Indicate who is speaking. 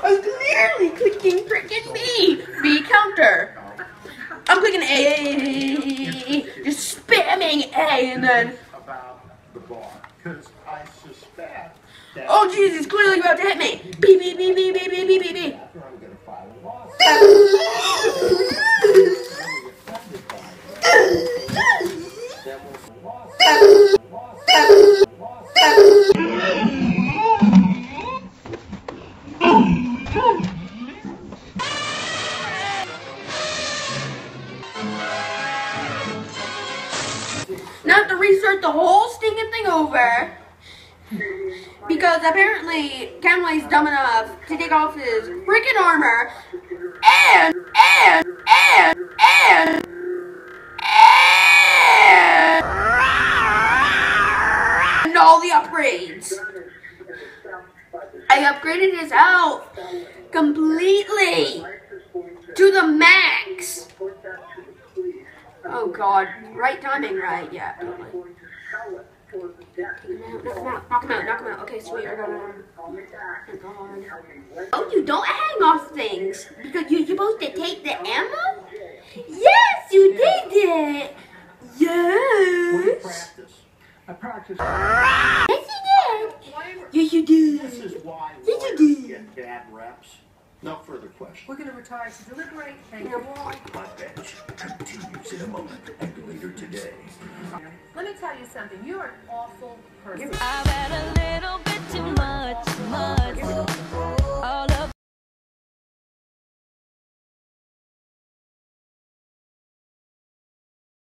Speaker 1: I'm clearly clicking frickin' B. B counter. I'm clicking A. Just spamming A and then.
Speaker 2: About the bar, because I suspect that.
Speaker 1: Oh jeez, he's clearly about to hit me. B B B B B B B B B.
Speaker 2: I'm gonna file a lawsuit.
Speaker 1: Now I have to restart the whole stinking thing over. Because apparently Kenway's dumb enough to take off his freaking armor and all the upgrades. I upgraded his health completely to the max. Oh god, right timing, right? Yeah, totally. Knock him out. Okay, sweet, I got him. Oh god. Oh, you don't hang off things because you're supposed to take the ammo? Yes, you did it! Yes!
Speaker 2: I practice.
Speaker 1: Yes, you did! Yes, you did!
Speaker 2: This is why
Speaker 1: Yes, you did!
Speaker 2: get bad reps. No further questions.
Speaker 3: We're going to retire to deliberate. Thank you.
Speaker 2: My bench continues in a moment and later today.
Speaker 3: Let me tell you something. You're an awful person.
Speaker 4: I've had a little bit too much. All